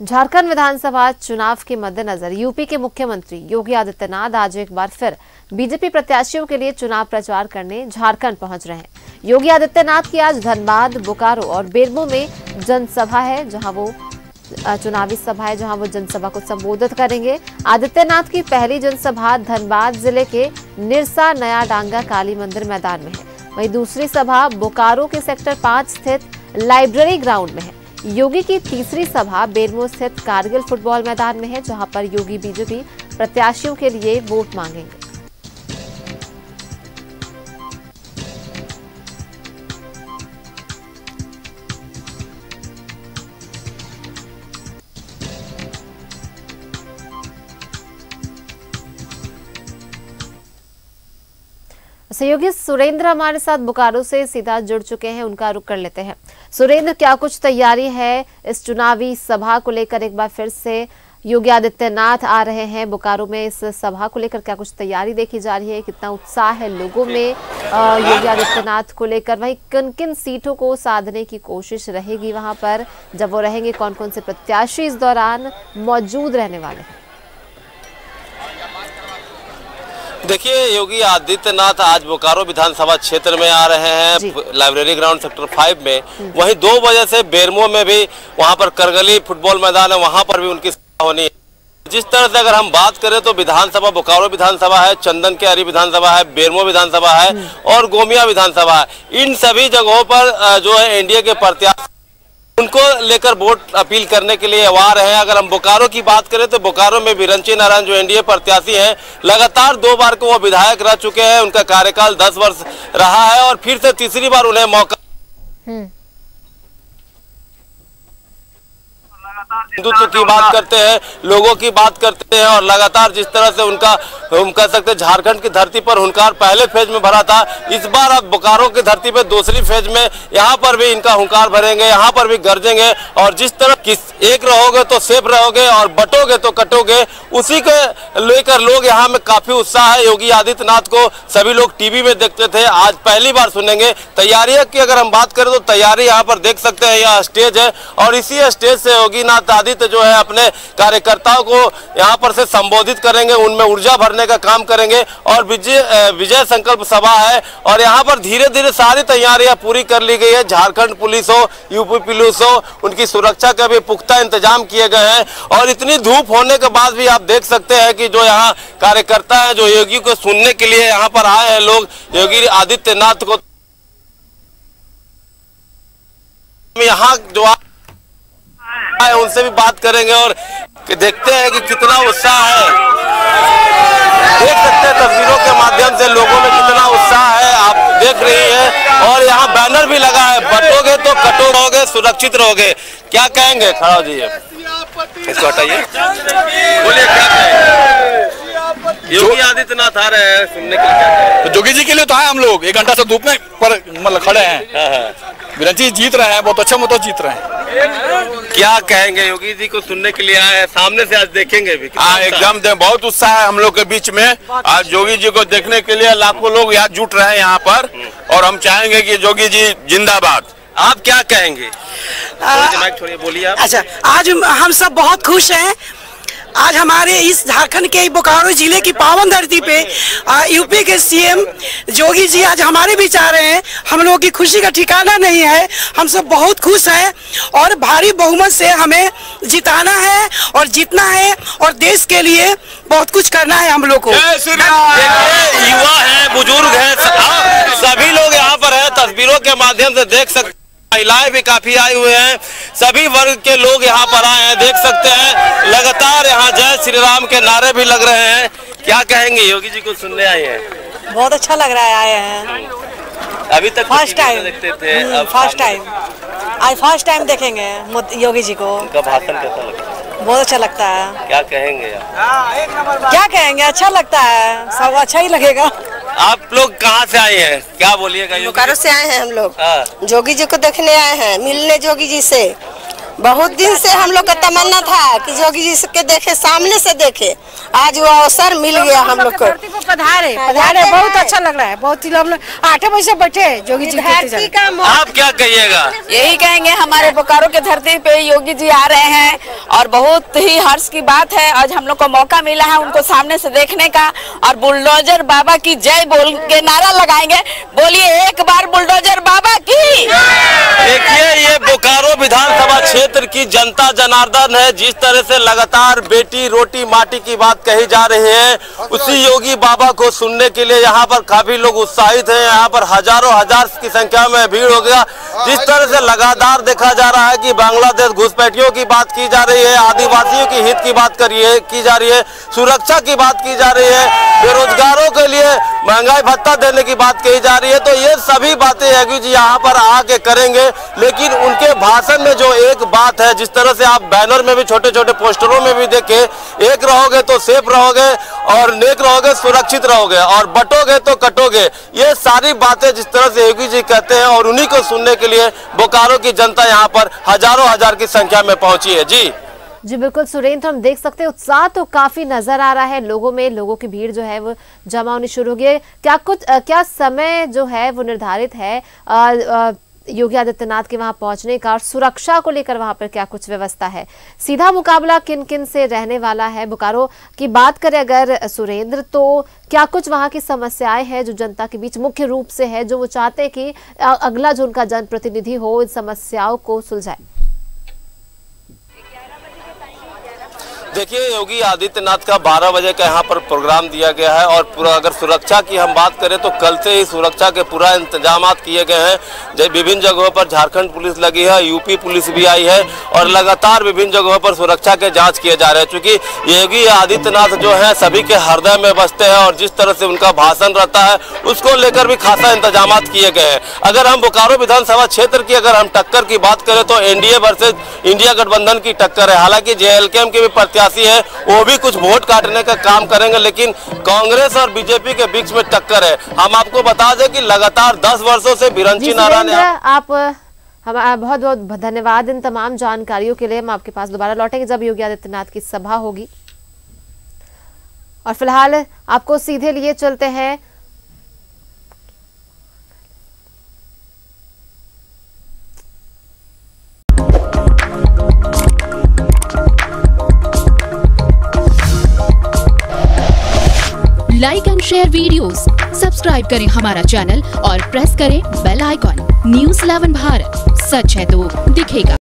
झारखंड विधानसभा चुनाव के मद्देनजर यूपी के मुख्यमंत्री योगी आदित्यनाथ आज एक बार फिर बीजेपी प्रत्याशियों के लिए चुनाव प्रचार करने झारखंड पहुंच रहे हैं। योगी आदित्यनाथ की आज धनबाद, बोकारो और बेरमो में जनसभा है, जहां वो चुनावी सभा है, जहां वो जनसभा को संबोधित करेंगे। आदित्यनाथ की पहली जनसभा धनबाद जिले के निरसा नया डांगा काली मंदिर मैदान में है। वहीं दूसरी सभा बोकारो के सेक्टर 5 स्थित लाइब्रेरी ग्राउंड में है। योगी की तीसरी सभा बेरमो स्थित कारगिल फुटबॉल मैदान में है, जहां पर योगी बीजेपी प्रत्याशियों के लिए वोट मांगेंगे। सहयोगी सुरेंद्र हमारे साथ बोकारो से सीधा जुड़ चुके हैं, उनका रुख कर लेते हैं। सुरेंद्र, क्या कुछ तैयारी है इस चुनावी सभा को लेकर? एक बार फिर से योगी आदित्यनाथ आ रहे हैं बोकारो में, इस सभा को लेकर क्या कुछ तैयारी देखी जा रही है? कितना उत्साह है लोगों में योगी आदित्यनाथ को लेकर? वहीं किन किन सीटों को साधने की कोशिश रहेगी वहां पर जब वो रहेंगे? कौन कौन से प्रत्याशी इस दौरान मौजूद रहने वाले हैं? देखिए, योगी आदित्यनाथ आज बोकारो विधानसभा क्षेत्र में आ रहे हैं, लाइब्रेरी ग्राउंड सेक्टर 5 में। वहीं 2 बजे से बेरमो में भी वहां पर करगली फुटबॉल मैदान है, वहां पर भी उनकी सभा होनी है। जिस तरह से अगर हम बात करें तो विधानसभा बोकारो विधानसभा है, चंदन के हरी विधानसभा है, बेरमो विधानसभा है और गोमिया विधानसभा है। इन सभी जगहों पर जो है एनडीए के प्रत्याशी उनको लेकर वोट अपील करने के लिए आ रहे हैं। अगर हम बोकारो की बात करें तो बोकारो में विरंची नारायण जो एनडीए प्रत्याशी हैं, लगातार 2 बार को वो विधायक रह चुके हैं। उनका कार्यकाल 10 वर्ष रहा है और फिर से तीसरी बार उन्हें मौका हिंदुत्व की बात करते हैं, लोगों की बात करते हैं और लगातार जिस तरह से उनका हम कह सकते हैं झारखंड की धरती पर हुंकार पहले फेज में भरा था, इस बार अब बोकारो की धरती पर दूसरी फेज में यहाँ पर भी इनका हुंकार भरेंगे, यहाँ पर भी गरजेंगे। और जिस तरह एक रहोगे तो सेफ रहोगे और बटोगे तो कटोगे, उसी के लेकर लोग यहाँ में काफी उत्साह है। योगी आदित्यनाथ को सभी लोग टीवी में देखते थे, आज पहली बार सुनेंगे। तैयारियों की अगर हम बात करें तो तैयारी यहाँ पर देख सकते हैं, यह स्टेज है और इसी स्टेज से योगी आदित्य जो है अपने कार्यकर्ताओं को यहाँ पर से संबोधित करेंगे, उनमें ऊर्जा भरने का काम करेंगे। और विजय संकल्प सभा है और यहाँ पर धीरे धीरे सारी तैयारियां पूरी कर ली गई है। झारखंड पुलिस हो, यूपी पुलिस हो, उनकी सुरक्षा के भी पुख्ता इंतजाम किए गए हैं। और इतनी धूप होने के बाद भी आप देख सकते हैं कि जो यहाँ कार्यकर्ता है जो योगी को सुनने के लिए यहाँ पर आए हैं लोग, योगी आदित्यनाथ को यहाँ जो उनसे भी बात करेंगे और देखते हैं कि कितना उत्साह है। देख सकते हैं तस्वीरों के माध्यम से लोगों में कितना उत्साह है, आप देख रही हैं। और यहाँ बैनर भी लगा है, बटोगे तो कटोगे, सुरक्षित रहोगे। क्या कहेंगे? खड़ा हो जाइए, इसको हटाइए, बोलिए क्या कहेंगे? योगी आदित्यनाथ आ रहे हैं सुनने के लिए। तो योगी जी के लिए तो आए हम लोग, 1 घंटा से धूप में पर मतलब खड़े हैं। विरंची जीत रहे हैं, बहुत अच्छा मतलब जीत रहे हैं। क्या कहेंगे? योगी जी को सुनने के लिए आए हैं, सामने से आज देखेंगे भी। हाँ, एकदम बहुत उत्साह है हम लोग के बीच में। आज योगी जी को देखने के लिए लाखों लोग यहाँ जुट रहे हैं यहाँ पर और हम चाहेंगे कि योगी जी जिंदाबाद। आप क्या कहेंगे? छोड़िए, बोलिए आप। अच्छा, आज हम सब बहुत खुश हैं। आज हमारे इस झारखंड के बोकारो जिले की पावन धरती पे यूपी के सीएम योगी जी आज हमारे बीच आ रहे हैं। हम लोगों की खुशी का ठिकाना नहीं है, हम सब बहुत खुश हैं और भारी बहुमत से हमें जिताना है और जीतना है और देश के लिए बहुत कुछ करना है हम लोग को। युवा है, बुजुर्ग है, सभी लोग यहाँ पर है, तस्वीरों के माध्यम से देख सकते, महिलाएं भी काफी आए हुए हैं, सभी वर्ग के लोग यहाँ पर आए हैं, देख सकते हैं। लगातार यहाँ जय श्री राम के नारे भी लग रहे हैं। क्या कहेंगे? योगी जी को सुनने आए हैं, बहुत अच्छा लग रहा है, आए हैं। अभी तक फर्स्ट टाइम देखते थे, फर्स्ट टाइम आज फर्स्ट टाइम देखेंगे योगी जी को। उनका भाषण कैसा लगता है? बहुत अच्छा लगता है। क्या कहेंगे? क्या कहेंगे? अच्छा लगता है, सब अच्छा ही लगेगा। आप लोग कहाँ से आए हैं? क्या बोलिएगा? बोकारो से आए हैं हम लोग, योगी जी को देखने आए हैं, मिलने योगी जी से। बहुत दिन से हम लोग का तमन्ना था कि जोगी जी के देखे, सामने से देखे, आज वो अवसर मिल गया हम लोग को। पधारे बहुत अच्छा लग रहा है। बहुत ही हम लोग 8 बजे से बैठे जोगी जी धरती का आप क्या कहिएगा? यही कहेंगे, हमारे बोकारो के धरती पे योगी जी आ रहे हैं और बहुत ही हर्ष की बात है। आज हम लोग को मौका मिला है उनको सामने से देखने का और बुलडोजर बाबा की जय बोल के नारा लगाएंगे। बोलिए एक बार बुलडोजर बाबा की। देखिए ये बोकारो विधानसभा क्षेत्र की जनता जनार्दन है। जिस तरह से लगातार बेटी रोटी माटी की बात कही जा रही है, उसी योगी बाबा को सुनने के लिए यहाँ पर काफी लोग उत्साहित हैं। यहाँ पर हजारों हजार की संख्या में भीड़ हो गया। जिस तरह से लगातार देखा जा रहा है कि बांग्लादेश घुसपैठियों की बात की जा रही है, आदिवासियों की हित की बात की जा रही है, सुरक्षा की बात की जा रही है, बेरोजगारों के लिए महंगाई भत्ता देने की बात कही जा रही है। तो ये सभी बातें योगी जी यहाँ पर आके करेंगे। लेकिन उनके भाषण में जो एक बात है, जिस तरह से आप बैनर में भी छोटे छोटे पोस्टरों में भी देखे, एक रहोगे तो सेफ रहोगे और नेक रहोगे, सुरक्षित रहोगे और बटोगे तो कटोगे, ये सारी बातें जिस तरह से योगी जी कहते हैं और उन्हीं को सुनने के लिए बोकारो की जनता यहाँ पर हजारों हजार की संख्या में पहुंची है। जी बिल्कुल सुरेंद्र, हम देख सकते हैं उत्साह तो काफी नजर आ रहा है लोगों में। लोगों की भीड़ जो है वो जमा होनी शुरू हो गई है। क्या समय जो है वो निर्धारित है योगी आदित्यनाथ के वहां पहुंचने का, और सुरक्षा को लेकर वहां पर क्या कुछ व्यवस्था है? सीधा मुकाबला किन किन से रहने वाला है? बोकारो की बात करें अगर सुरेंद्र, तो क्या कुछ वहां की समस्याएं हैं जो जनता के बीच मुख्य रूप से है, जो वो चाहते हैं कि अगला जो उनका जनप्रतिनिधि हो इन समस्याओं को सुलझाए? देखिए योगी आदित्यनाथ का 12 बजे का यहाँ पर प्रोग्राम दिया गया है और पूरा अगर सुरक्षा की हम बात करें तो कल से ही सुरक्षा के पूरा इंतजाम किए गए हैं। जब विभिन्न जगहों पर झारखंड पुलिस लगी है, यूपी पुलिस भी आई है और लगातार विभिन्न जगहों पर सुरक्षा के जांच किए जा रहे हैं। क्योंकि योगी आदित्यनाथ जो है सभी के हृदय में बसते हैं और जिस तरह से उनका भाषण रहता है उसको लेकर भी खासा इंतजाम किए गए हैं। अगर हम बोकारो विधानसभा क्षेत्र की अगर हम टक्कर की बात करें तो एनडीए वर्सेज इंडिया गठबंधन की टक्कर है। हालांकि जेएलके के भी प्रत्याशी है, वो भी कुछ वोट काटने का काम करेंगे, लेकिन कांग्रेस और बीजेपी के बीच में टक्कर है। हम आपको बता दें कि लगातार 10 वर्षों से बिरंची नारा ने आप बहुत बहुत धन्यवाद इन तमाम जानकारियों के लिए। हम आपके पास दोबारा लौटेंगे जब योगी आदित्यनाथ की सभा होगी। और फिलहाल आपको सीधे लिए चलते हैं like and share videos, subscribe करें हमारा चैनल और प्रेस करें बेल आइकॉन। न्यूज़ 11 भारत, सच है तो दिखेगा।